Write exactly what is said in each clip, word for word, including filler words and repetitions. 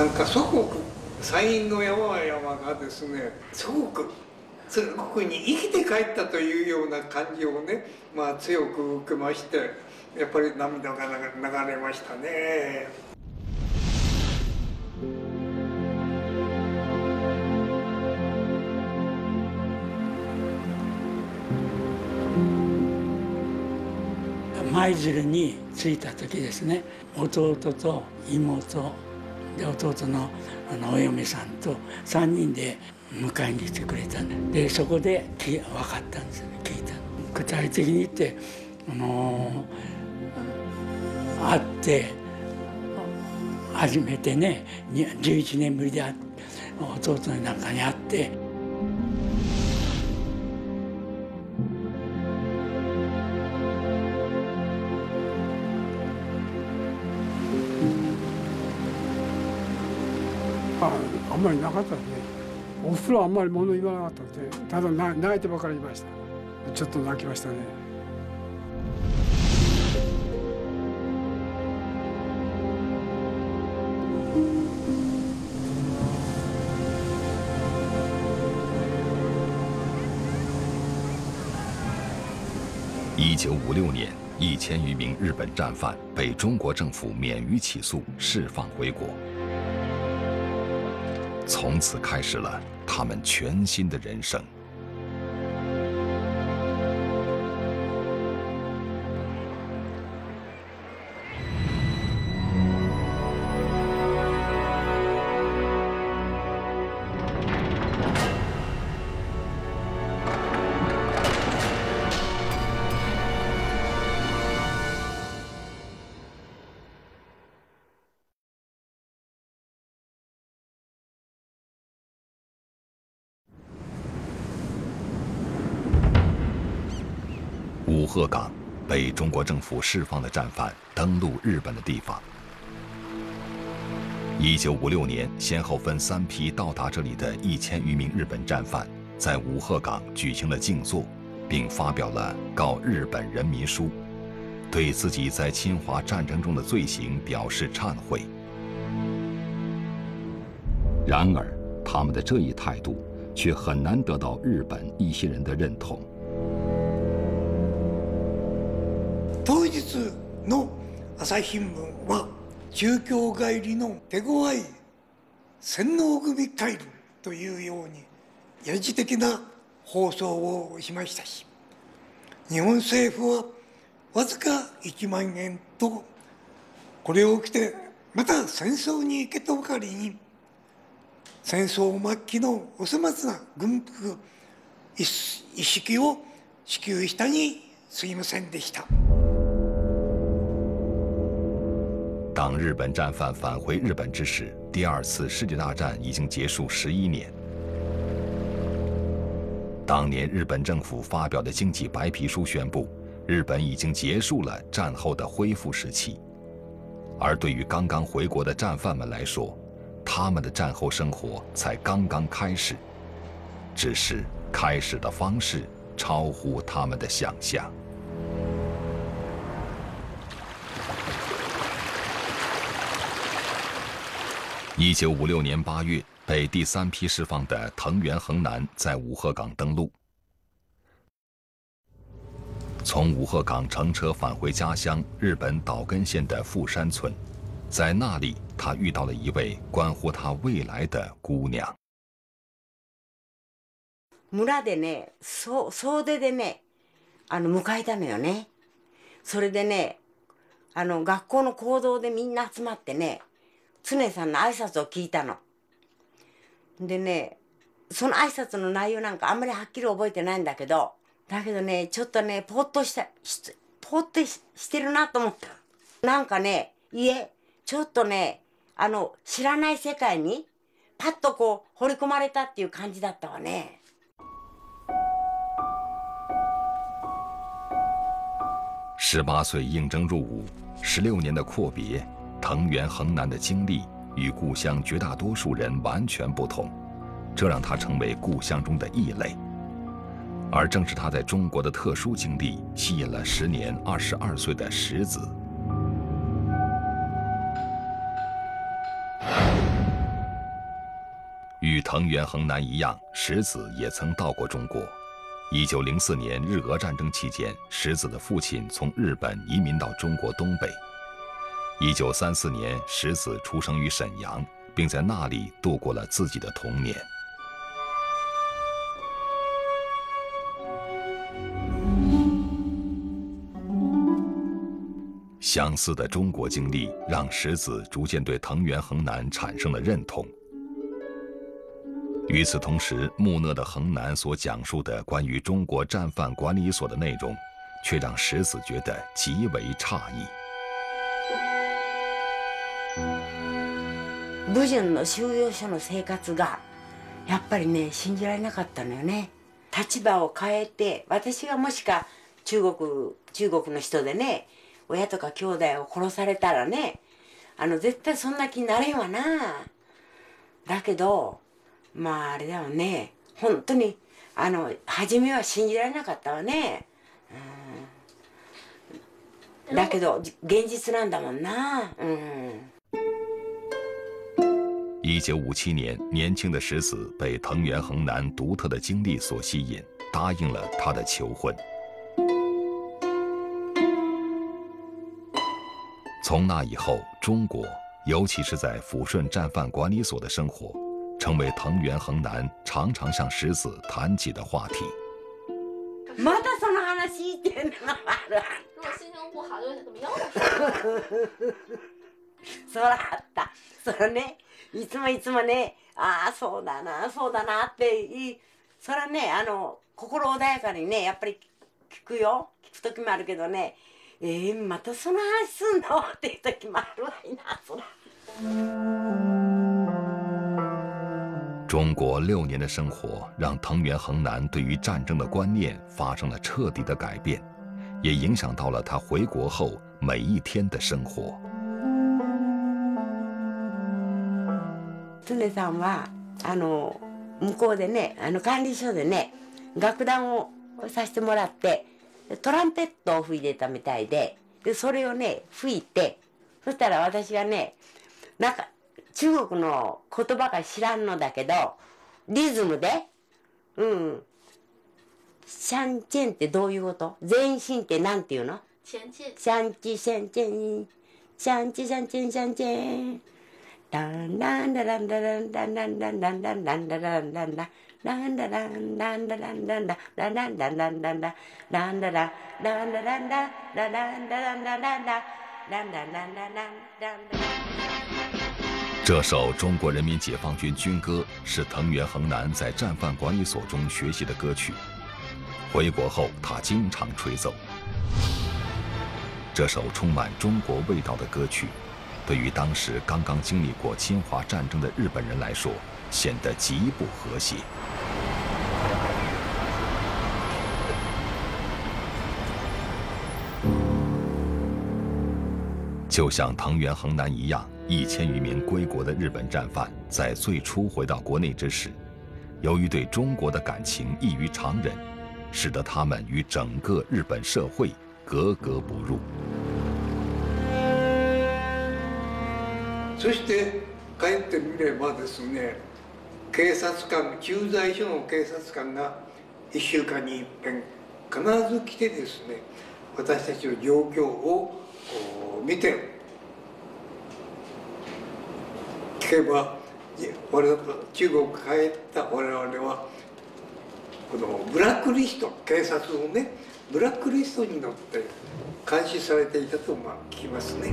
なんか祖国山陰の山々がですね、祖国祖国に生きて帰ったというような感じをね、まあ、強く受けまして、やっぱり涙が流れましたね。 舞鶴に着いた時ですね、弟と妹で弟のあのお嫁さんとさんにんで迎えに来てくれたんで、でそこで分かったんですよね、聞いた。具体的に言って、あのー、会って初めてね、じゅういちねんぶりで弟の中に会って。 あんまりなかったね。お風呂あんまり物言わなかったんで、ただ泣いてばかりいました。ちょっと泣きましたね。 一九五六年，一千余名日本战犯被中国政府免于起诉，释放回国。从此开始了他们全新的人生。五鹤岗，被中国政府释放的战犯登陆日本的地方。一九五六年，先后分三批到达这里的一千余名日本战犯，在五鹤岗举行了静坐，并发表了告日本人民书，对自己在侵华战争中的罪行表示忏悔。然而，他们的这一态度却很难得到日本一些人的认同。 当日の朝日新聞は中京帰りの手強い洗脳組帰るというようにやじ的な放送をしましたし、日本政府はわずかいちまんえんとこれを着てまた戦争に行けとばかりに、戦争末期のお粗末な軍服一式を支給したにすぎませんでした。 当日本战犯返回日本之时，第二次世界大战已经结束十一年。当年日本政府发表的经济白皮书宣布，日本已经结束了战后的恢复时期。而对于刚刚回国的战犯们来说，他们的战后生活才刚刚开始，只是开始的方式超乎他们的想象。一九五六年八月，被第三批释放的藤原衡南在五鹤岗登陆。从五鹤岗乘车返回家乡日本岛根县的富山村，在那里，他遇到了一位关乎他未来的姑娘。 村でね、そ総出でね、あの迎えたのよね。それでね、あの学校の講堂でみんな集まってね。常さんの挨拶を聞いたの。でね、その挨拶の内容なんかあんまりはっきり覚えてないんだけど、だけどね、ちょっとね、ポーッとした、ポーッとしてるなと思った。なんかね、いえ、ちょっとね、あの、知らない世界に、パッとこう、掘り込まれたっていう感じだったわね。 十八岁应征入伍，十六年的阔别。藤原衡南的经历与故乡绝大多数人完全不同，这让他成为故乡中的异类。而正是他在中国的特殊经历，吸引了时年二十二岁的石子。 藤原衡南一样，石子也曾到过中国。一九零四年日俄战争期间，石子的父亲从日本移民到中国东北。一九三四年，石子出生于沈阳，并在那里度过了自己的童年。相似的中国经历让石子逐渐对藤原衡南产生了认同。与此同时，木讷的衡南所讲述的关于中国战犯管理所的内容，却让石子觉得极为诧異。 武順の収容所の生活がやっぱりね信じられなかったのよね。立場を変えて、私がもしか中国中国の人でね、親とか兄弟を殺されたらね、あの絶対そんな気になれんわな。だけどまああれだよね、本当にあの初めは信じられなかったわね、うん、だけど現実なんだもんな、うん。 一九五七年，年轻的石子被藤原衡南独特的经历所吸引，答应了他的求婚。从那以后，中国，尤其是在抚顺战犯管理所的生活，成为藤原衡南常常向石子谈起的话题。 またその話ってんのある。 如果心情不好，就怎么又说？ そらあった。そらね、いつもいつもね、ああそうだな、そうだなっていい。そらね、あの心穏やかにね、やっぱり聞くよ。聞く時もあるけどね。えー、またその話すんのっていう時もあるわいな、そら。 中国六年的生活让藤原衡南对于战争的观念发生了彻底的改变，也影响到了他回国后每一天的生活。 常さんはあの向こうでね、あの管理所でね、楽団をさせてもらって。トランペットを吹いてたみたいで、でそれをね吹いて、そしたら私がね、なんか中国の言葉が知らんのだけどリズムで、うん、シャンチェンってどういうこと？全身ってなんていうの？ シャンチェン、 シャンチシャンチェン、シャンチシャンチェンシャンチェン、ダンダンダランダランダンダンダンダンダンダンダランダンダンランダランダンダランダンダランダンダンダンダンダランダランダンダランダランダンダランダランダランダランダランダランダラン。 这首中国人民解放军军歌是藤原衡南在战犯管理所中学习的歌曲，回国后他经常吹奏。这首充满中国味道的歌曲，对于当时刚刚经历过侵华战争的日本人来说，显得极不和谐。就像藤原衡南一样，一千余名归国的日本战犯在最初回到国内之时，由于对中国的感情异于常人，使得他们与整个日本社会格格不入。 そして帰ってみればですね、警察官、駐在所の警察官がいっしゅうかんにいっぺん必ず来てですね、私たちの状況を見て聞けば、我々中国帰った我々はこのブラックリスト、警察のねブラックリストに乗って監視されていたとまあ聞きますね。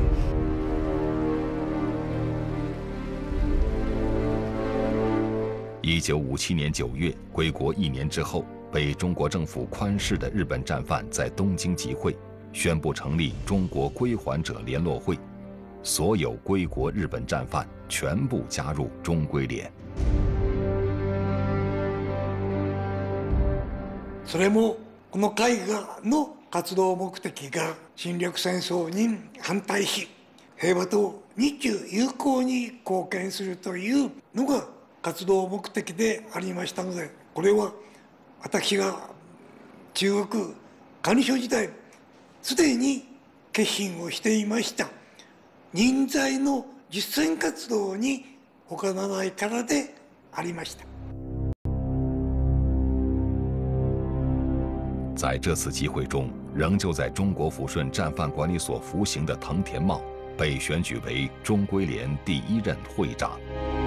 一九五七年九月，归国一年之后，被中国政府宽释的日本战犯在东京集会，宣布成立中国归还者联络会，所有归国日本战犯全部加入中归联。 それもこの会がの活動目的が侵略戦争に反対し、平和と日中友好に貢献するというのが活動目的でありましたので、これは私が中国管理所時代すでに決心をしていました。人材の実践活動に他ならないからでありました。 在这次集会中，仍旧在中国抚顺战犯管理所服刑的藤田茂被选举为中归联第一任会长。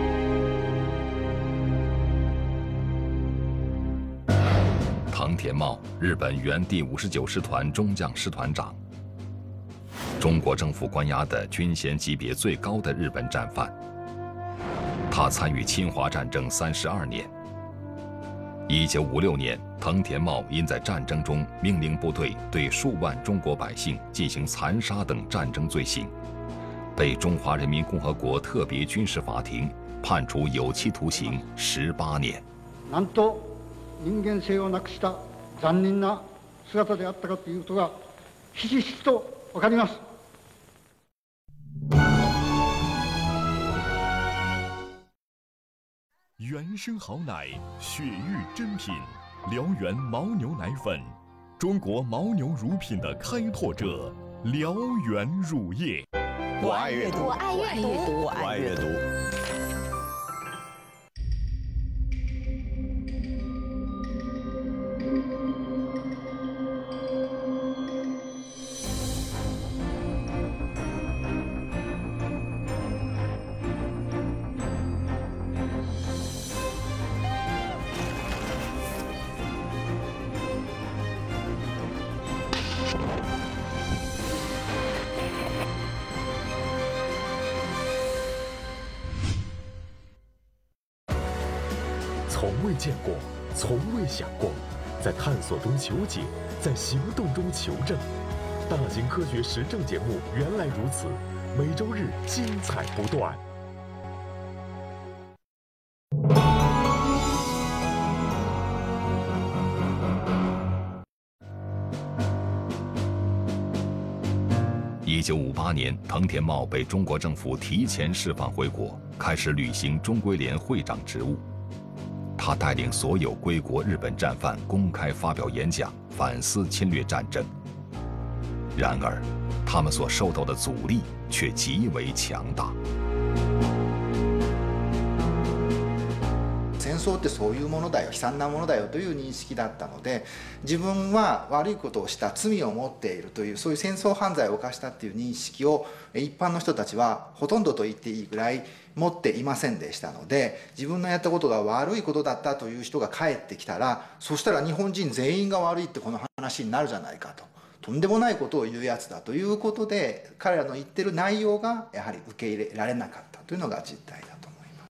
藤田茂，日本原第五十九师团中将师团长，中国政府关押的军衔级别最高的日本战犯。他参与侵华战争三十二年。一九五六年，藤田茂因在战争中命令部队对数万中国百姓进行残杀等战争罪行，被中华人民共和国特别军事法庭判处有期徒刑十八年。 なんと人間性をなくした残忍な姿であったかということがひしひしとわかります。 原生好奶，雪域珍品，辽源牦牛奶粉，中国牦牛乳品的开拓者，辽源乳业。 我爱阅读， 我爱阅读， 我爱阅读。 从未见过，从未想过，在探索中求解，在行动中求证。大型科学实证节目《原来如此》，每周日精彩不断。 一九五八年，藤田茂被中国政府提前释放回国，开始履行中归联会长职务。他带领所有归国日本战犯公开发表演讲，反思侵略战争。然而，他们所受到的阻力却极为强大。 戦争ってそういうものだよ、悲惨なものだよという認識だったので、自分は悪いことをした罪を持っているという、そういう戦争犯罪を犯したっていう認識を一般の人たちはほとんどと言っていいぐらい持っていませんでしたので、自分のやったことが悪いことだったという人が帰ってきたら、そしたら日本人全員が悪いってこの話になるじゃないかと。とんでもないことを言うやつだということで、彼らの言ってる内容がやはり受け入れられなかったというのが実態だと思います。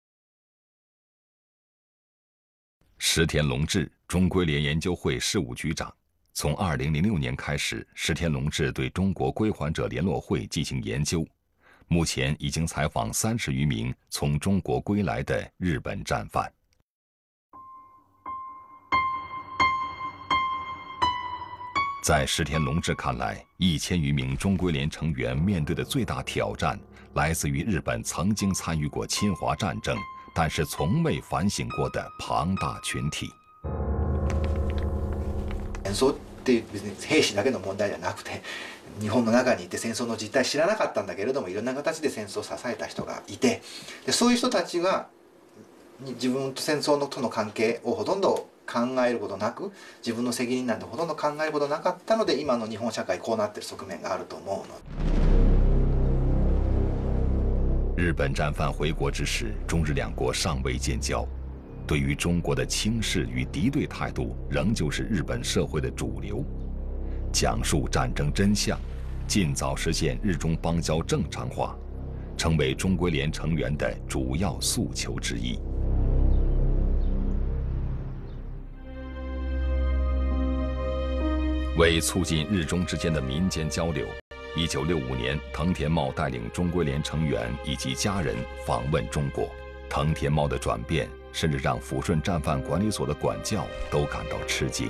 石田隆志，中归联研究会事务局长。从二零零六年开始，石田隆志对中国归还者联络会进行研究，目前已经采访三十余名从中国归来的日本战犯。在石田隆志看来，一千余名中归联成员面对的最大挑战，来自于日本曾经参与过侵华战争，但是从未反省过的庞大群体。 戦争っていう別に兵士だけの問題じゃなくて、日本の中にいて戦争の実態知らなかったんだけれども、いろんな形で戦争を支えた人がいて、でそういう人たちが自分と戦争のとの関係をほとんど考えることなく、自分の責任なんてほとんど考えることなかったので、今の日本社会こうなってる側面があると思うの。 日本战犯回国之时，中日两国尚未建交，对于中国的轻视与敌对态度仍旧是日本社会的主流。讲述战争真相，尽早实现日中邦交正常化，成为中归联成员的主要诉求之一。为促进日中之间的民间交流，一九六五年，藤田茂带领中归联成员以及家人访问中国。藤田茂的转变，甚至让抚顺战犯管理所的管教都感到吃惊。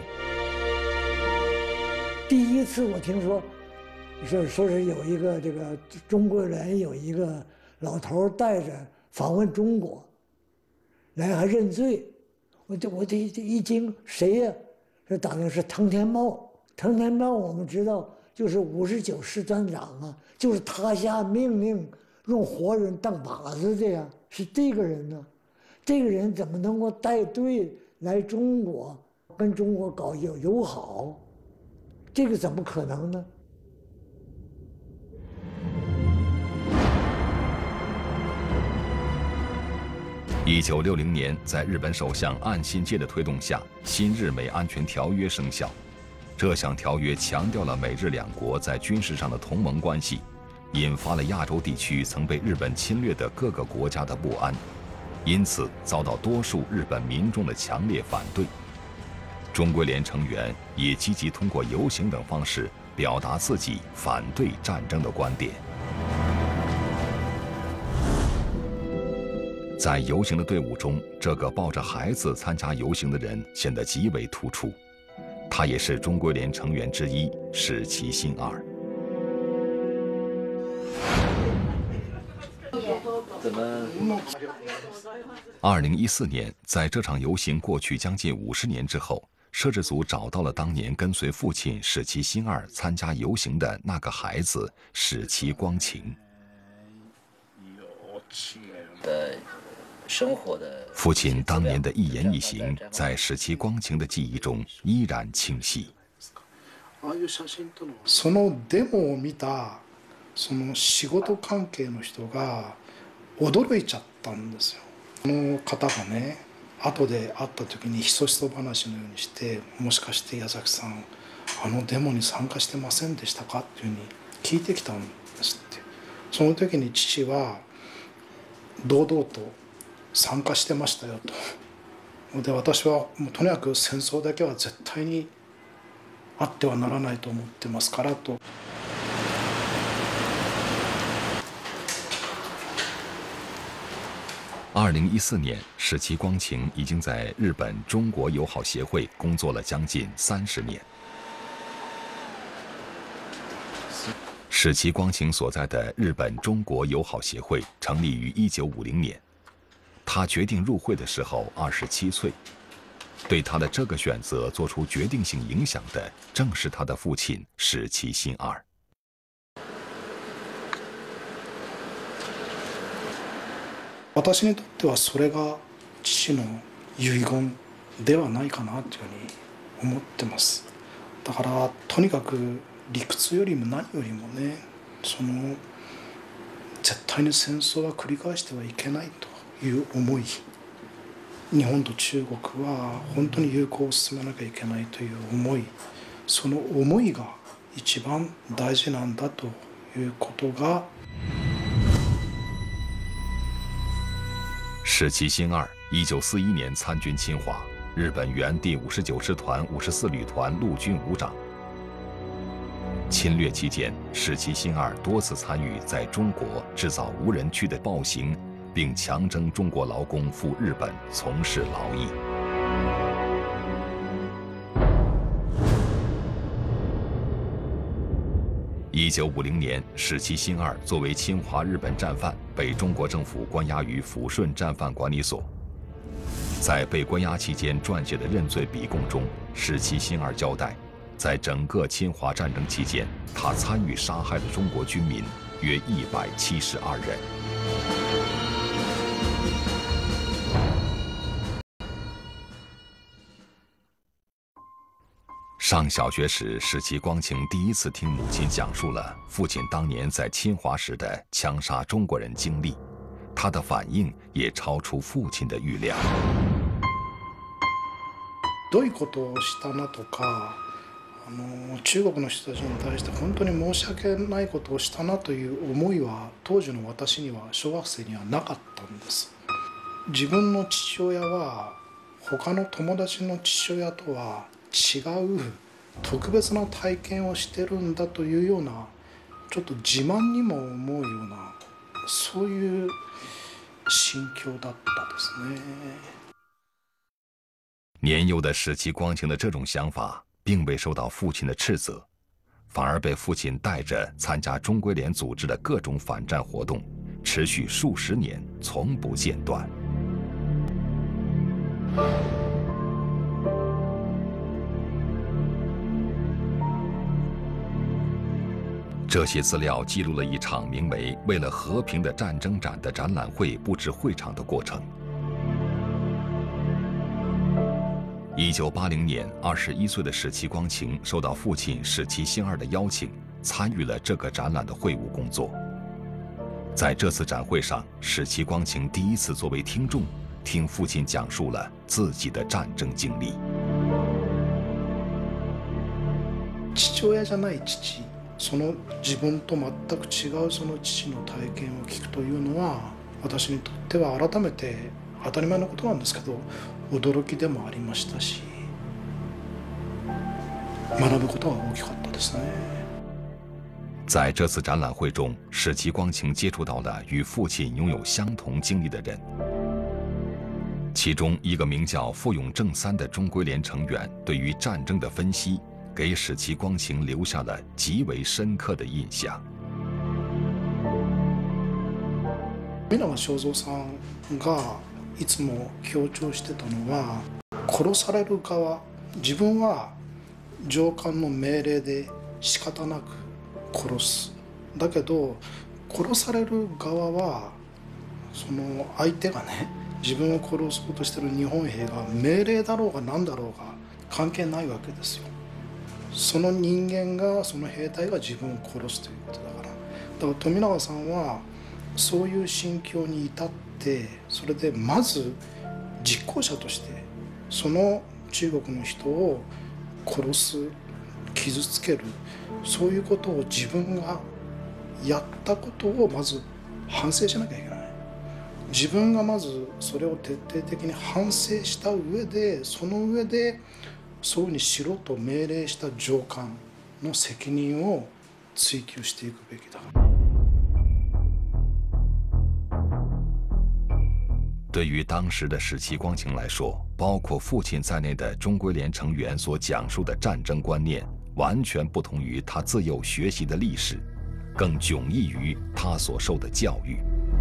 第一次我听说，说说是有一个这个中国人有一个老头带着访问中国，来还认罪，我这我这一惊，谁呀？这打的是藤田茂。藤田茂我们知道就是五十九师团长啊，就是他下命令用活人当靶子的呀，是这个人呢。 这个人怎么能够带队来中国，跟中国搞友友好？这个怎么可能呢？ 一九六零年，在日本首相岸信介的推动下，新日美安全条约生效。这项条约强调了美日两国在军事上的同盟关系，引发了亚洲地区曾被日本侵略的各个国家的不安，因此遭到多数日本民众的强烈反对。中规联成员也积极通过游行等方式表达自己反对战争的观点。在游行的队伍中，这个抱着孩子参加游行的人显得极为突出。他也是中规联成员之一，矢崎新二。 怎么？ 二零一四年，在这场游行过去将近五十年之后，摄制组找到了当年跟随父亲矢崎新二参加游行的那个孩子矢崎光晴。 的生活的父亲当年的一言一行，在矢崎光晴的记忆中依然清晰。 そのデモを見たその仕事関係の人が驚いちゃったんですよ。この方がね、後で会った時にひそひそ話のようにして、もしかして矢崎さんあのデモに参加してませんでしたかっていうふうに聞いてきたんですって。その時に父は堂々と参加してましたよと。で、私はもうとにかく戦争だけは絶対にあってはならないと思ってますからと。 二零一四年，矢崎光晴已经在日本中国友好协会工作了将近三十年。矢崎光晴所在的日本中国友好协会成立于一九五零年。他决定入会的时候二十七岁，对他的这个选择做出决定性影响的，正是他的父亲矢崎新二。 私にとってはそれが父の遺言ではないかなというふうに思ってます。だからとにかく理屈よりも何よりもね、その絶対に戦争は繰り返してはいけないという思い、日本と中国は本当に友好を進めなきゃいけないという思い、その思いが一番大事なんだということが。 矢崎新二，一九四一年参军侵华，日本原第五十九师团五十四旅团陆军武长。侵略期间，矢崎新二多次参与在中国制造无人区的暴行，并强征中国劳工赴日本从事劳役。一九五零年，矢崎新二作为侵华日本战犯，被中国政府关押于抚顺战犯管理所。在被关押期间撰写的认罪笔供中，矢崎新二交代，在整个侵华战争期间，他参与杀害的中国军民约一百七十二人。上小学时，矢崎光晴第一次听母亲讲述了父亲当年在侵华时的枪杀中国人经历，他的反应也超出父亲的预料。 どういうことをしたなとか、あの中国の人たちに対して本当に申し訳ないことをしたなという思いは当時の私には小学生にはなかったんです。自分の父親は他の友達の父親とは違う特別な体験をしてるんだというような、ちょっと自慢にも思うような、そういう心境だったですね。 年幼的矢崎光晴的这种想法并未受到父亲的斥责，反而被父亲带着参加中规联组织的各种反战活动，持续数十年，从不间断。这些资料记录了一场名为“为了和平的战争展”的展览会布置会场的过程。 一九八零年，二十一岁的史其光晴受到父亲史其新二的邀请，参与了这个展览的会务工作。在这次展会上，史其光晴第一次作为听众，听父亲讲述了自己的战争经历。 父親じゃない父、その自分と全く違うその父の体験を聞くというのは、私にとっては改めて当たり前のことなんですけど、驚きでもありましたし、学ぶことが大きかったですね。 在这次展览会中，史其光晴接触到了与父亲拥有相同经历的人。其中一个名叫傅永正三的中归联成员，对于战争的分析，给史其光晴留下了极为深刻的印象。 皆川正三さんがいつも強調してたのは、殺される側、自分は上官の命令で仕方なく殺す。だけど殺される側はその相手がね、自分を殺そうとしてる日本兵が命令だろうが何だろうが関係ないわけですよ。その人間が、その兵隊が自分を殺すということだから。だから富永さんはそういう心境に至って、それでまず実行者としてその中国の人を殺す、傷つける、そういうことを自分がやったことをまず反省しなきゃいけない。自分がまずそれを徹底的に反省した上で、その上でそういうふうにしろと命令した上官の責任を追及していくべきだ。 对于当时的史其光晴来说，包括父亲在内的中归联成员所讲述的战争观念，完全不同于他自幼学习的历史，更迥异于他所受的教育。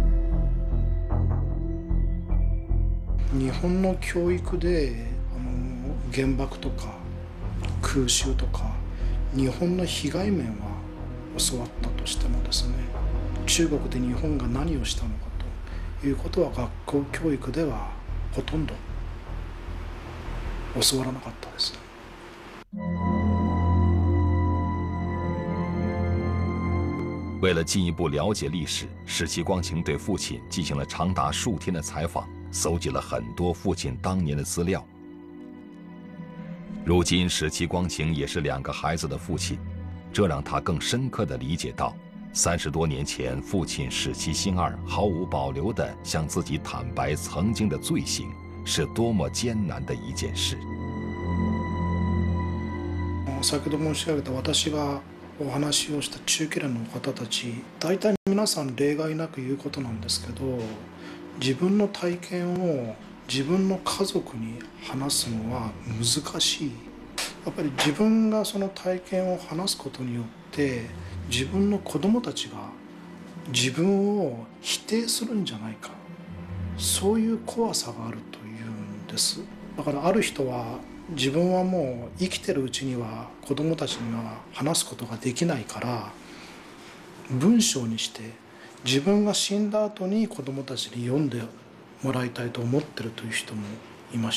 日本の教育であの原爆とか空襲とか日本の被害面は教わったとしてもですね、中国で日本が何をしたのかということは学校教育ではほとんど教わらなかったですね。 为了进一步了解历史，史其光晴对父亲进行了长达数天的采访，搜集了很多父亲当年的资料。如今，史其光晴也是两个孩子的父亲，这让他更深刻地理解到，三十多年前父亲史其新二毫无保留地向自己坦白曾经的罪行，是多么艰难的一件事。 先ほど申し上げた私がお話をした中堅の方たち、大体皆さん例外なく言うことなんですけど、自分の体験を自分の家族に話すのは難しい。やっぱり自分がその体験を話すことによって自分の子供たちが自分を否定するんじゃないか、そういう怖さがあるというんです。だからある人は自分はもう生きてるうちには子供たちには話すことができないから文章にして自分が死んだ後に子供たちに読んでもらいたいと思ってるという人もいました。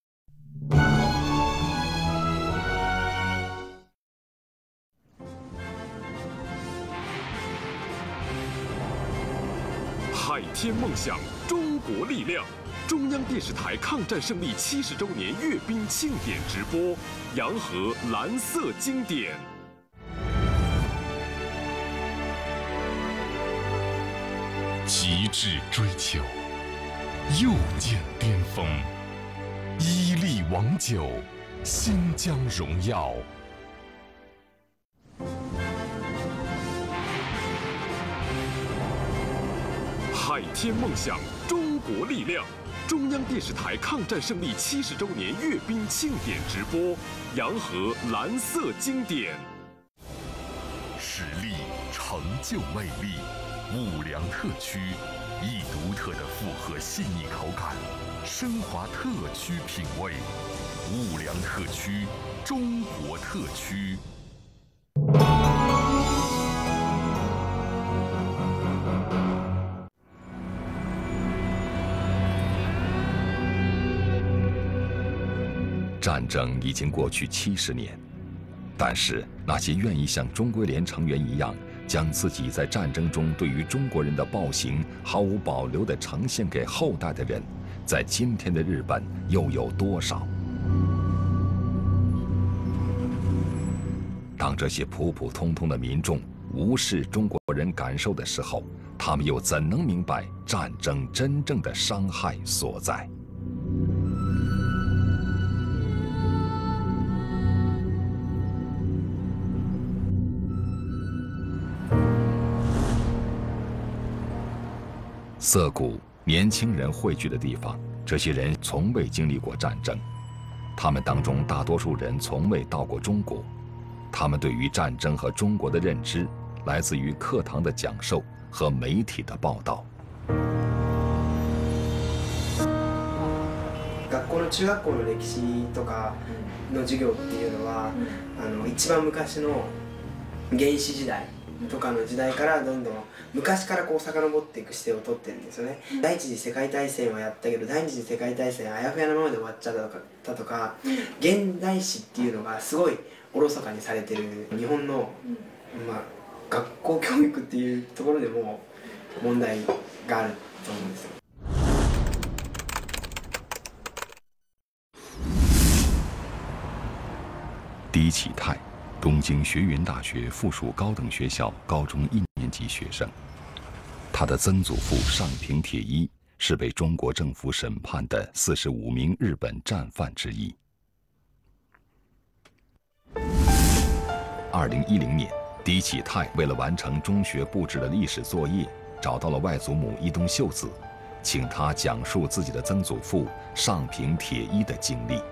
海天梦想，中国力量。中央电视台抗战胜利七十周年阅兵庆典直播，洋河蓝色经典。 极致追求，又见巅峰，伊利王酒，新疆荣耀。 海天梦想，中国力量。中央电视台抗战胜利七十周年阅兵庆典直播，洋河蓝色经典。 实力、成就、魅力，五粮特区，以独特的复合细腻口感，升华特区品味。五粮特区，中国特区。 战争已经过去七十年，但是那些愿意像中归联成员一样，将自己在战争中对于中国人的暴行毫无保留地呈现给后代的人，在今天的日本又有多少？当这些普普通通的民众无视中国人感受的时候，他们又怎能明白战争真正的伤害所在？涩谷，年轻人汇聚的地方。这些人从未经历过战争，他们当中大多数人从未到过中国。他们对于战争和中国的认知，来自于课堂的讲授和媒体的报道。 学校の中学校の歴史とかの授業っていうのは、あの一番昔の原始時代とかの時代からどんどん昔からこう遡っていく姿勢をとってるんですよね。第一次世界大戦はやったけど第二次世界大戦あやふやなままで終わっちゃったとか、現代史っていうのがすごいおろそかにされてる日本の、まあ、学校教育っていうところでも問題があると思うんですよ。 狄启泰，东京学园大学附属高等学校高中一年级学生。他的曾祖父上平铁一是被中国政府审判的四十五名日本战犯之一。二零一零年，狄启泰为了完成中学布置的历史作业，找到了外祖母伊东秀子，请他讲述自己的曾祖父上平铁一的经历。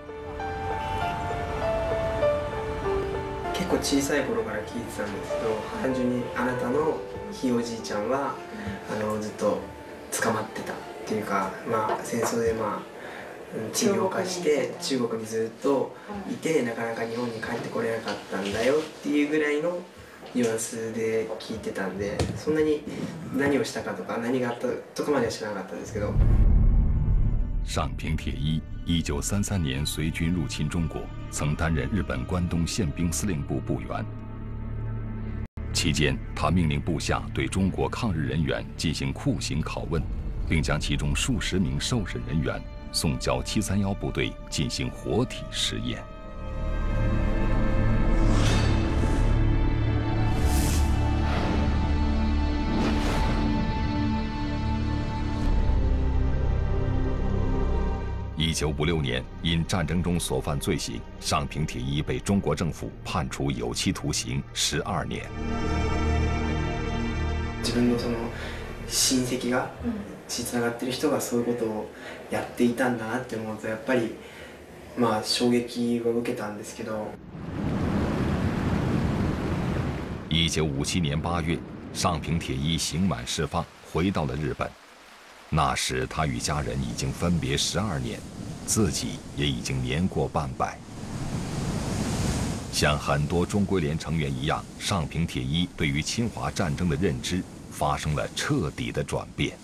結構小さい頃から聞いてたんですけど、単純にあなたのひいおじいちゃんはあのずっと捕まってたっていうか、まあ、戦争でまあ罪を犯して中国にずっといて、なかなか日本に帰ってこれなかったんだよっていうぐらいのニュアンスで聞いてたんで、そんなに何をしたかとか何があったとかまでは知らなかったんですけど。 上平铁一，一九三三年随军入侵中国，曾担任日本关东宪兵司令部部员。期间，他命令部下对中国抗日人员进行酷刑拷问，并将其中数十名受审人员送交七三一部队进行活体实验。一九五六年，因战争中所犯罪行，上平铁一被中国政府判处有期徒刑十二年。 自分のその親戚が血つながってる人がそういうことをやっていたんだなって思うと、やっぱりまあ衝撃を受けたんですけど。 一九五七年八月，上平铁一刑满释放，回到了日本。那时他与家人已经分别十二年，自己也已经年过半百。像很多中归联成员一样，上平铁一对于侵华战争的认知发生了彻底的转变。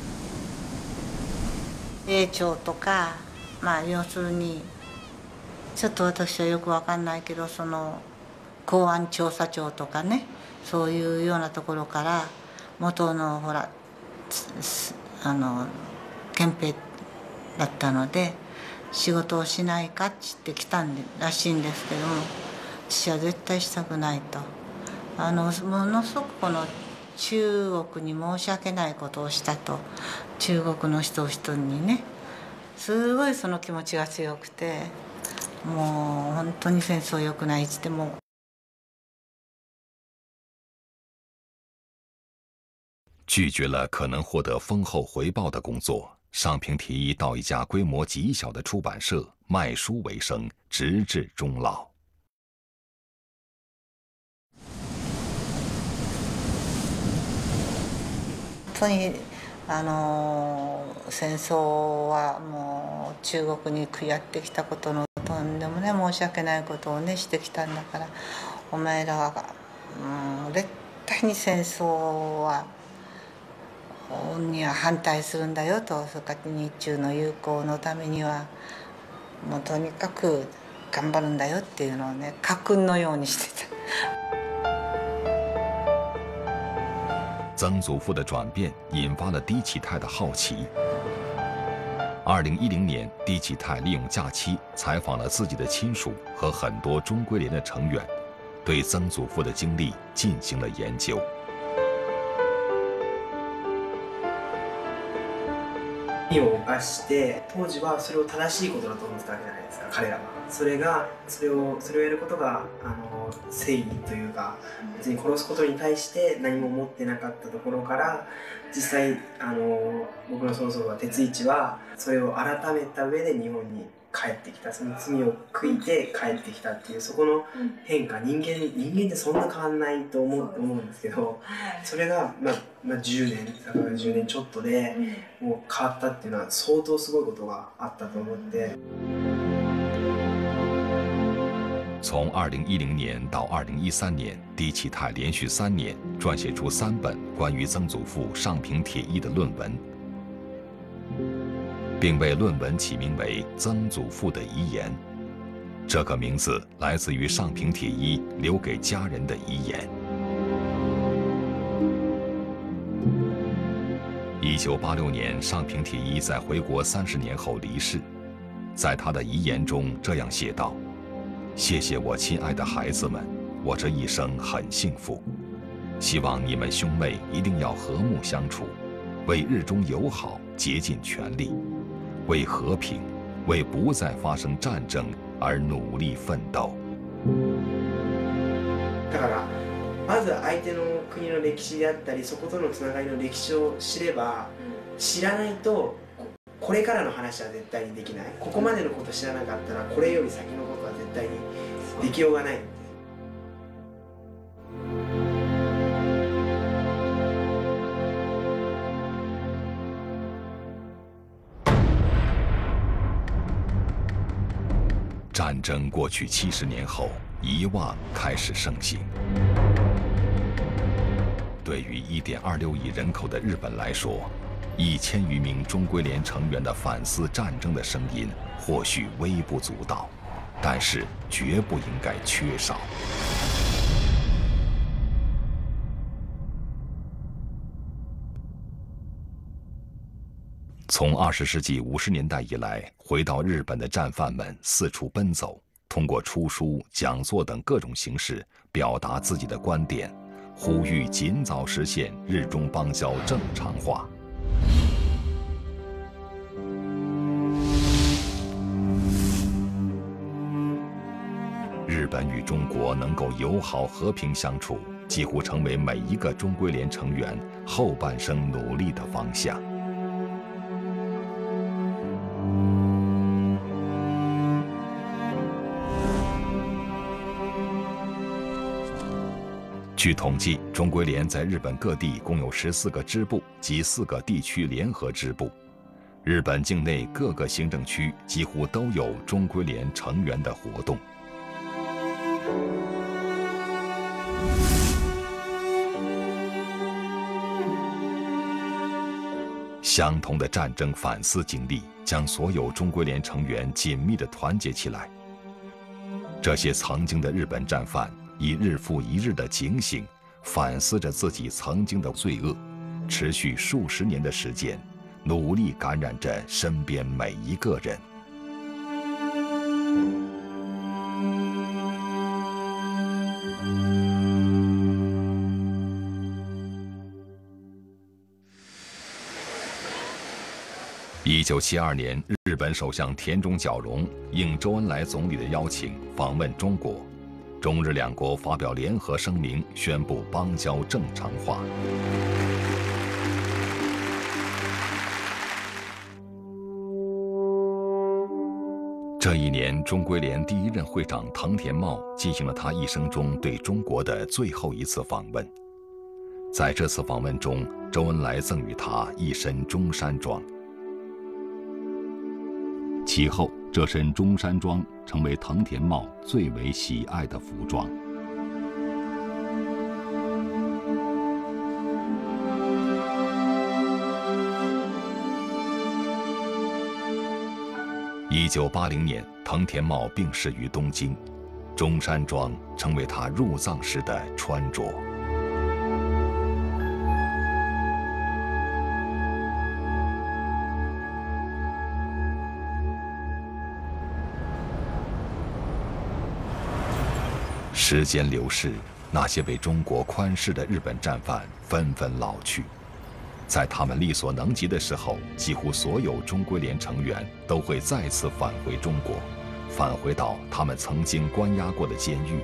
英朝とか、まあ要するにちょっと私はよくわかんないけど、その公安調査庁とかね、そういうようなところから元のほらあの憲兵だったので仕事をしないかって言ってきたんでらしいんですけども、私は絶対したくないと。あのものすごくこの中国に申し訳ないことをしたと、中国の人々にね、すごいその気持ちが強くて、もう本当に戦争良くないっつっても。 拒绝了可能获得丰厚回报的工作，上平铁一到一家规模极小的出版社卖书为生，直至终老。 本当にあの戦争はもう中国にやってきたことのとんでもね申し訳ないことをねしてきたんだから、お前らは、うん、絶対に戦争はには反対するんだよと、それから日中の友好のためにはもうとにかく頑張るんだよっていうのをね、家訓のようにしてた。 曾祖父的转变引发了低启泰的好奇。二零一零年，低启泰利用假期采访了自己的亲属和很多中归联的成员，对曾祖父的经历进行了研究。 意を犯して当時はそれを正しいことだと思ってたわけじゃないですか、彼らは。それがそれをそれをやることがあの正義というか、別に殺すことに対して何も思ってなかったところから、実際あの僕の曽祖父は鉄一はそれを改めた上で日本に帰ってきた、その罪を悔いて帰ってきたっていう、そこの変化、人間人間ってそんな変わんないと思う思うんですけど、それが、まあまあ、じゅうねんだからじゅうねんちょっとでもう変わったっていうのは相当すごいことがあったと思って。 从二零一零年到二零一三年，低启泰连续三年撰写出三本关于曾祖父上平铁一的论文，并为论文起名为《曾祖父的遗言》。这个名字来自于上平铁一留给家人的遗言。一九八六年，上平铁一在回国三十年后离世，在他的遗言中这样写道：谢谢我亲爱的孩子们，我这一生很幸福。希望你们兄妹一定要和睦相处，为日中友好竭尽全力，为和平、为不再发生战争而努力奋斗。 だからまず相手の国の歴史であったり、そことのつながりの歴史を知れば、知らないとこれからの話は絶対にできない。ここまでのこと知らなかったら、これより先のことは絶対にできようがない。 战争过去七十年后，遗忘开始盛行。对于一点二六亿人口的日本来说，一千余名中归联成员的反思战争的声音或许微不足道，但是绝不应该缺少。从二十世纪五十年代以来，回到日本的战犯们四处奔走，通过出书、讲座等各种形式表达自己的观点，呼吁尽早实现日中邦交正常化。日本与中国能够友好和平相处，几乎成为每一个中归联成员后半生努力的方向。据统计，中归联在日本各地共有十四个支部及四个地区联合支部。日本境内各个行政区几乎都有中归联成员的活动。相同的战争反思经历，将所有中归联成员紧密地团结起来。这些曾经的日本战犯以日复一日的警醒，反思着自己曾经的罪恶，持续数十年的时间，努力感染着身边每一个人。一九七二年，日本首相田中角荣应周恩来总理的邀请访问中国。中日两国发表联合声明，宣布邦交正常化。这一年，中归联第一任会长藤田茂进行了他一生中对中国的最后一次访问。在这次访问中，周恩来赠予他一身中山装。其后，这身中山装成为藤田茂最为喜爱的服装。 一九八零年，藤田茂病逝于东京，中山装成为他入葬时的穿着。时间流逝，那些为中国宽释的日本战犯纷纷老去。在他们力所能及的时候，几乎所有中归联成员都会再次返回中国，返回到他们曾经关押过的监狱。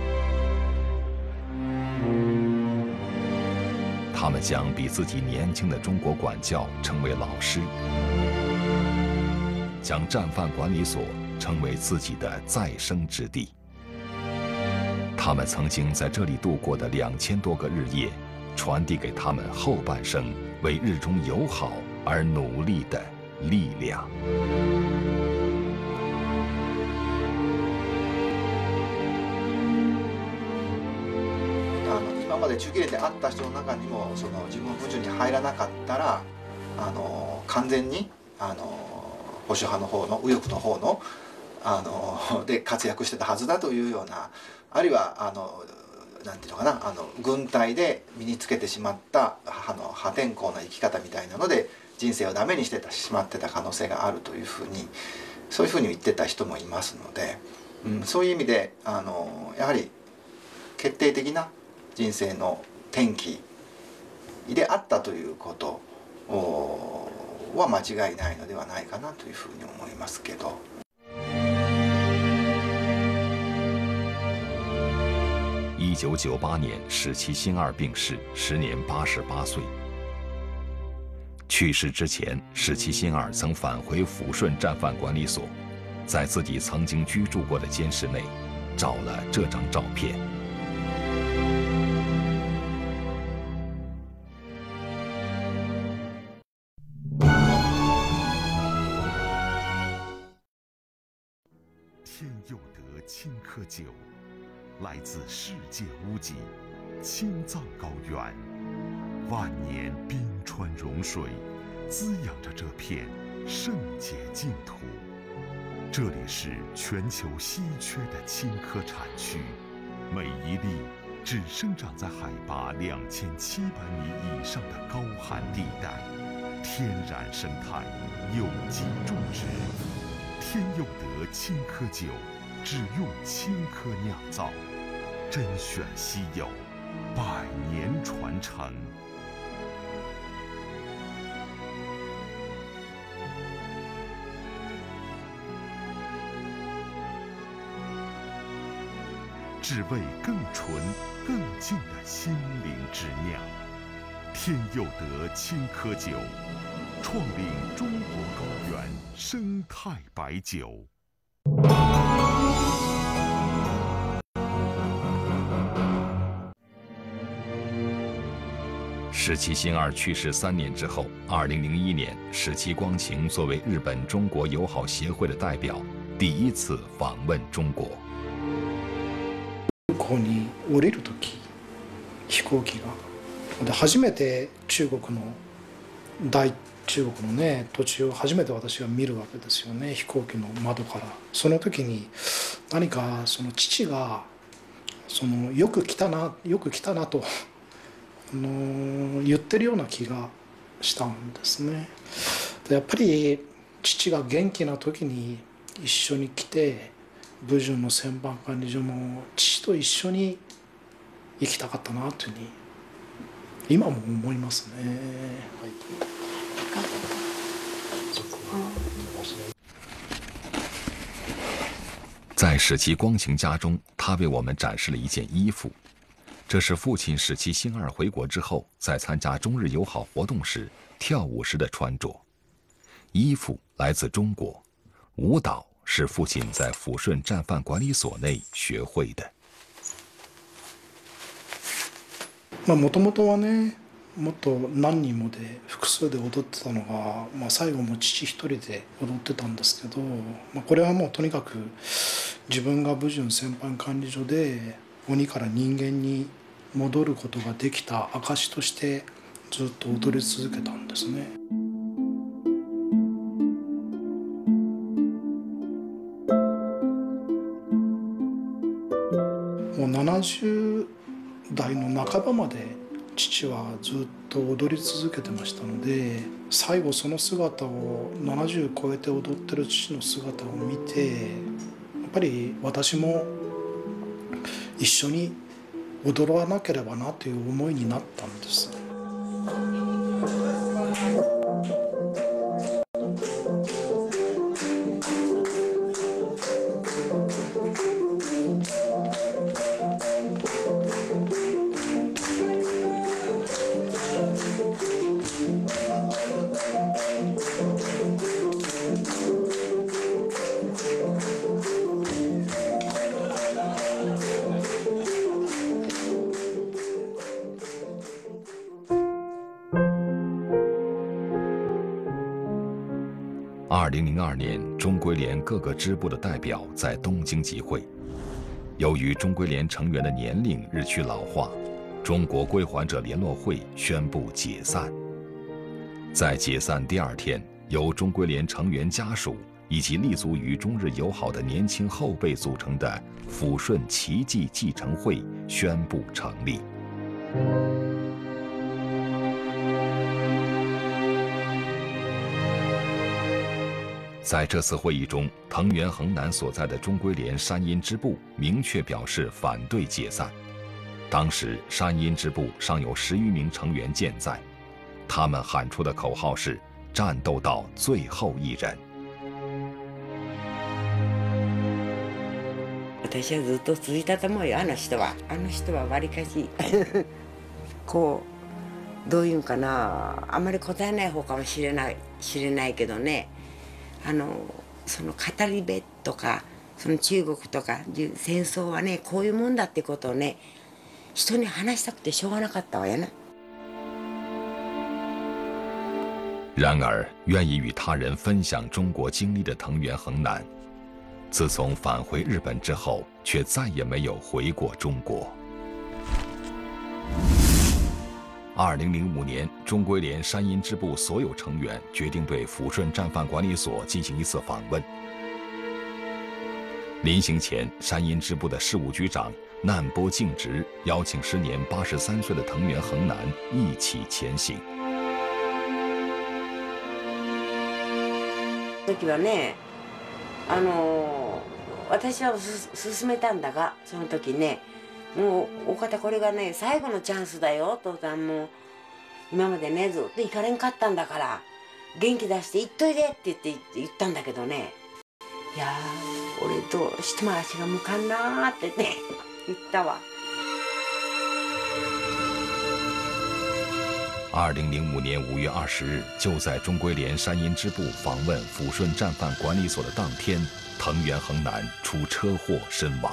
他们将比自己年轻的中国管教称为老师，将战犯管理所称为自己的再生之地。他们曾经在这里度过的两千多个日夜，传递给他们后半生为日中友好而努力的力量。 あの今まで中切れで会った人の中にもその自分部署に入らなかったらあの完全にあの保守派の方の右翼の方のあので活躍してたはずだというような、あるいはあのなんていうのかな、あの軍隊で身につけてしまったあの破天荒な生き方みたいなので人生をダメにしてたしまってた可能性があるというふうに、そういうふうに言ってた人もいますので、うん、そういう意味であのやはり決定的な人生の転機であったということは間違いないのではないかなというふうに思いますけど。 一九九八年，矢崎新二病逝，时年八十八岁。去世之前，矢崎新二曾返回抚顺战犯管理所，在自己曾经居住过的监室内，照了这张照片。 天佑德青稞酒。来自世界屋脊，青藏高原，万年冰川融水，滋养着这片圣洁净土。这里是全球稀缺的青稞产区，每一粒只生长在海拔两千七百米以上的高寒地带，天然生态，有机种植。天佑德青稞酒。只用青稞酿造，甄选稀有，百年传承。只为更纯、更净的心灵之酿。天佑德青稞酒，创领中国高原生态白酒。 矢崎新二去世三年之后，二零零一年，矢崎光晴作为日本中国友好协会的代表，第一次访问中国。 ここに降りる時、飛行機がで初めて中国の大中国のね土地を初めて私が見るわけですよね、飛行機の窓から。その時に何かその父がそのよく来たなよく来たなとあの言ってるような気がしたんですね。でやっぱり父が元気な時に一緒に来て武順の戦犯管理所も父と一緒に生きたかったなというふうに今も思いますね。はい在矢崎光晴家中，他为我们展示了一件衣服，这是父亲矢崎新二回国之后，在参加中日友好活动时跳舞时的穿着。衣服来自中国，舞蹈是父亲在抚顺战犯管理所内学会的。 まあもともとはね、もっと何人もで複数で踊ってたのが、まあ、最後も父一人で踊ってたんですけど、まあ、これはもうとにかく自分が武順戦犯管理所で鬼から人間に戻ることができた証としてずっと踊り続けたんですね。 もうななじゅう代の半ばまで父はずっと踊り続けてましたので、最後その姿をななじゅう超えて踊ってる父の姿を見て、やっぱり私も一緒に踊らなければなという思いになったんです。 二零零二年，中归联各个支部的代表在东京集会。由于中归联成员的年龄日趋老化，中国归还者联络会宣布解散。在解散第二天，由中归联成员家属以及立足于中日友好的年轻后辈组成的抚顺奇迹继承会宣布成立。在这次会议中，藤原衡南所在的中归联山阴支部明确表示反对解散。当时山阴支部尚有十余名成员健在，他们喊出的口号是“战斗到最后一人”。 私はずっと続いたと思うよ、あの人は。あの人はわりかしこうどういうんかな、あまり答えない方かもしれない知れないけどね。あのその語り部とかその中国とか戦争はねこういうもんだってことをね人に話したくてしょうがなかったわよね。 然而，愿意与他人分享中国经历的藤原衡南，自从返回日本之后，却再也没有回过中国。二零零五年，中归联山阴支部所有成员决定对抚顺战犯管理所进行一次访问。临行前，山阴支部的事务局长难波敬直邀请时年八十三岁的藤原衡南一起前行。 時はね、あの私は勧めたんだが、その時ね。もうお方これがね最後のチャンスだよ、父さんも今までねずっと行かれんかったんだから元気出して行っといでって言って言ったんだけどね、いやー俺どうしても足が向かんなーってね言ったわ。 二零零五年五月二十日，就在中归联山阴支部访问抚顺战犯管理所的当天，藤原衡南出车祸身亡。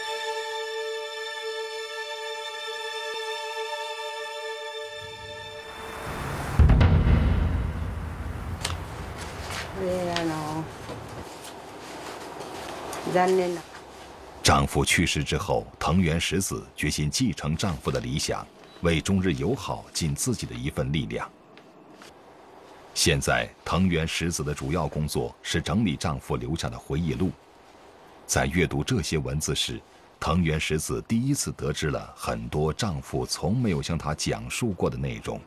丈夫去世之后，藤原实子决心继承丈夫的理想，为中日友好尽自己的一份力量。现在，藤原实子的主要工作是整理丈夫留下的回忆录。在阅读这些文字时，藤原实子第一次得知了很多丈夫从没有向她讲述过的内容。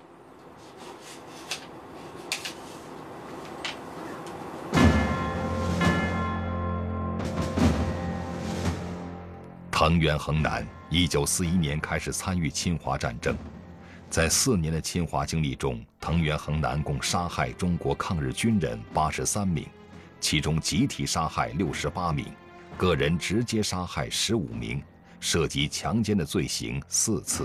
藤原衡南一九四一年开始参与侵华战争，在四年的侵华经历中，藤原衡南共杀害中国抗日军人八十三名，其中集体杀害六十八名，个人直接杀害十五名，涉及强奸的罪行四次。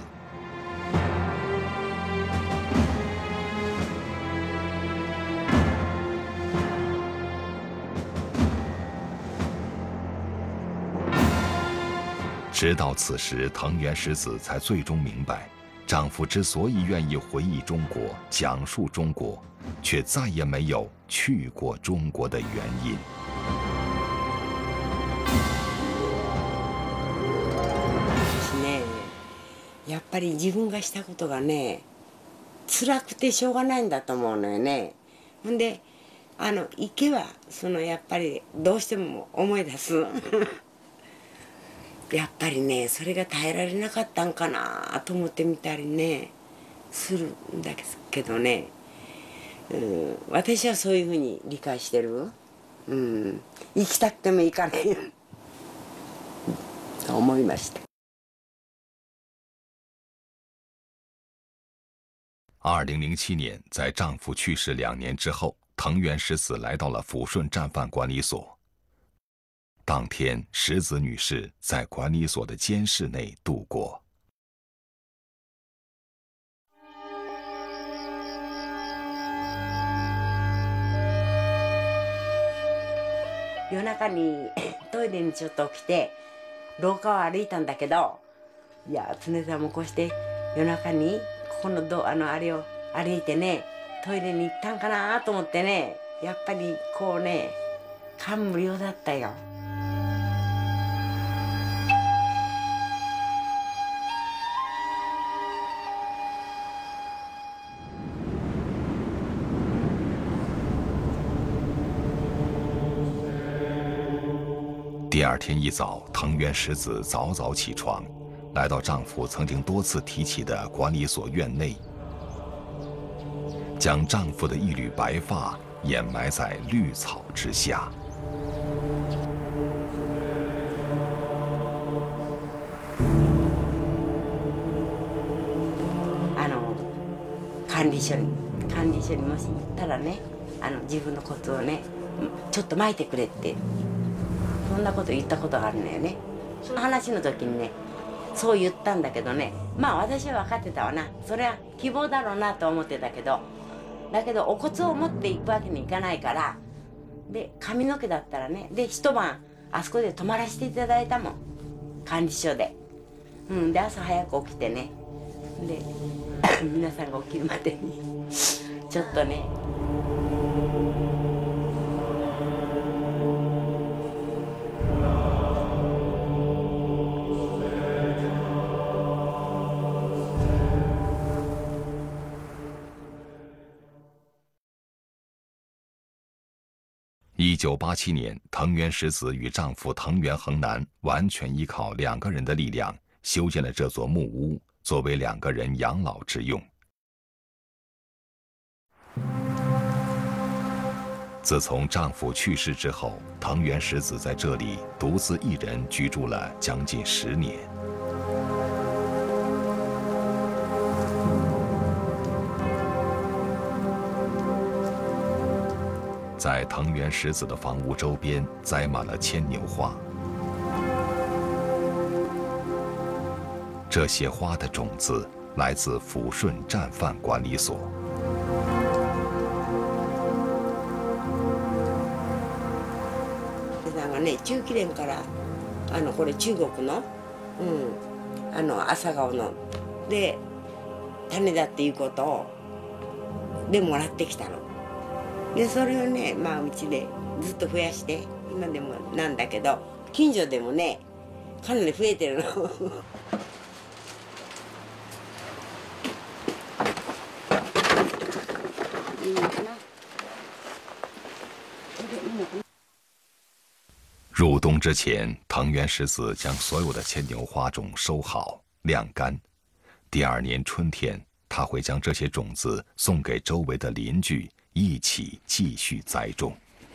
直到此时，藤原实子才最终明白，丈夫之所以愿意回忆中国、讲述中国，却再也没有去过中国的原因。 私ね、やっぱり自分がしたことがね、辛くてしょうがないんだと思うのよね。ほんで、あの行けばそのやっぱりどうしても思い出す。 やっぱりねそれが耐えられなかったんかなと思ってみたりねするんだけどね、うん、私はそういうふうに理解してる、うん、生きたくてもいかないよと思いました。 二零零七年，在丈夫去世两年之后，藤原石子来到了抚顺战犯管理所。当天，石子女士在管理所的监室内度过。 夜中にトイレにちょっと起きて廊下を歩いたんだけど、いや常さんもこうして夜中にここのドあのあれを歩いてねトイレに行ったんかなと思ってね、やっぱりこうね感無量だったよ。 第二天一早，藤原石子早早起床，来到丈夫曾经多次提起的管理所院内，将丈夫的一缕白发掩埋在绿草之下。 あの管理所に管理所にもし行ったらね、あの自分のことをねちょっとまいてくれって。そんなこと言ったことがあるのよね。その話の時にねそう言ったんだけどね、まあ私は分かってたわな、それは希望だろうなと思ってたけど、だけどお骨を持っていくわけにいかないから、で髪の毛だったらね、で一晩あそこで泊まらせていただいたもん管理所で、うん、で朝早く起きてね、で皆さんが起きるまでにちょっとね一九八七年，藤原石子与丈夫藤原衡南完全依靠两个人的力量修建了这座木屋，作为两个人养老之用。自从丈夫去世之后，藤原石子在这里独自一人居住了将近十年。在藤原石子的房屋周边栽满了牵牛花，这些花的种子来自抚顺战犯管理所。 なんかね、中期連からあのこれ中国の、うん、あの朝顔ので種だっていうことをでもらってきたの。でそれをね、まあうちでずっと増やして今でもなんだけど、近所でもねかなり増えてるの。いいのかな。 入冬之前，藤原石子将所有的牵牛花种收好晾干。第二年春天，他会将这些种子送给周围的邻居，一起继续栽种。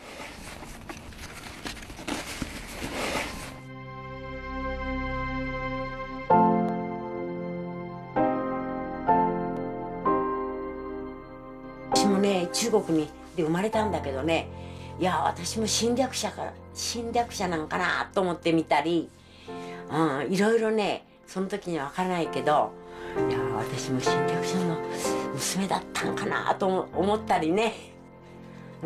私もね、中国にで生まれたんだけどね、いや私も侵略者から侵略者なんかなと思ってみたり、うん、いろいろねその時には分からないけど、いや私も侵略者の娘だったんかなと思ったりね、うん、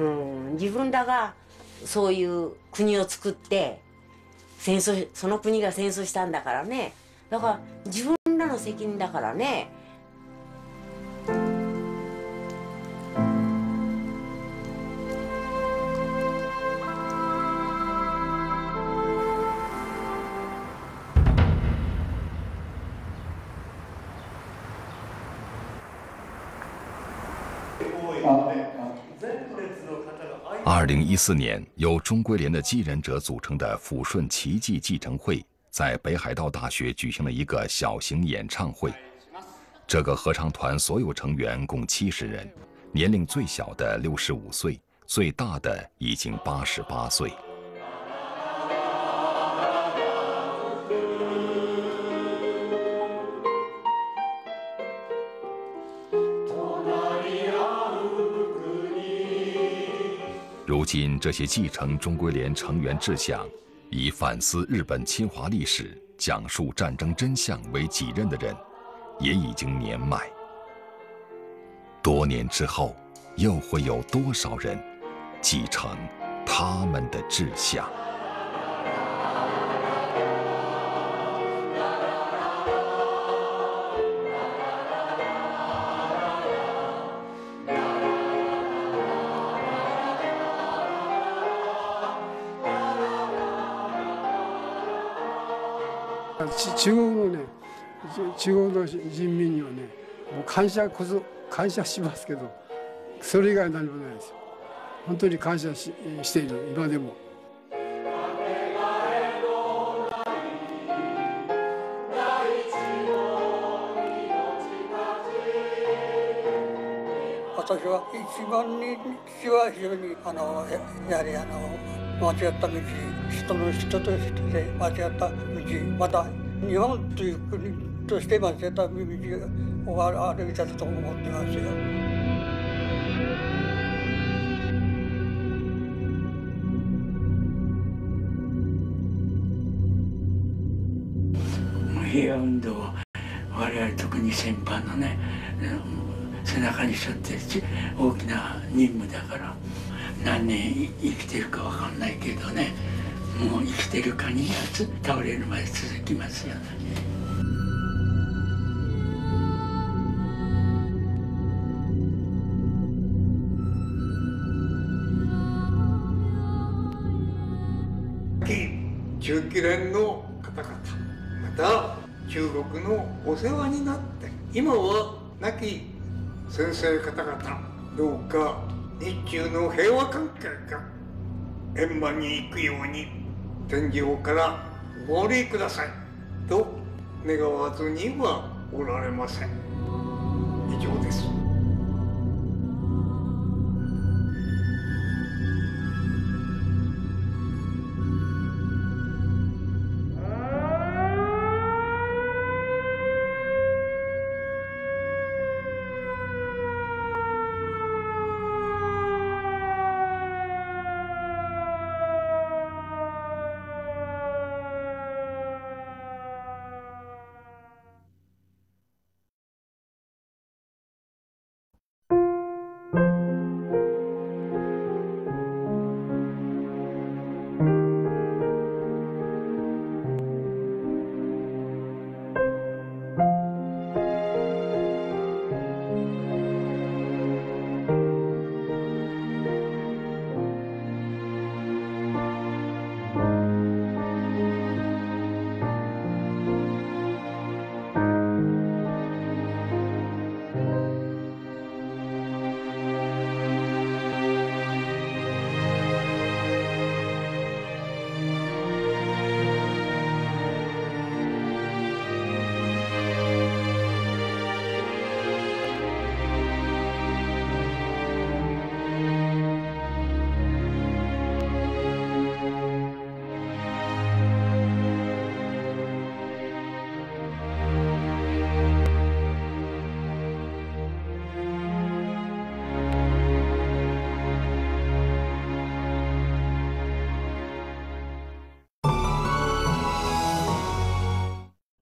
自分らがそういう国を作って戦争、その国が戦争したんだからね、だから自分らの責任だからね。 二零一四年，由中归联的继任者组成的抚顺奇迹继承会在北海道大学举行了一个小型演唱会。这个合唱团所有成员共七十人，年龄最小的六十五岁，最大的已经八十八岁。如今，这些继承中归联成员志向，以反思日本侵华历史、讲述战争真相为己任的人，也已经年迈。多年之后，又会有多少人继承他们的志向？ 中国のね、中国の人民にはね、もう感謝こそ感謝しますけど、それ以外何もないですよ。本当に感謝 し, している今でも。 私は一番には非常にあのやはりあの間違った道、人の人として間違った道、また日本という国として間違った道を歩いたと思ってますよ。 平和運動を我々特に先般のね背中に背負ってる大きな任務だから、何年生きてるかわかんないけどね、もう生きてる限りは倒れるまで続きますよね。 中期連の方々、また中国のお世話になって今は亡き先生方々、どうか日中の平和関係が円満にいくように天上からお守りくださいと願わずにはおられません。以上です。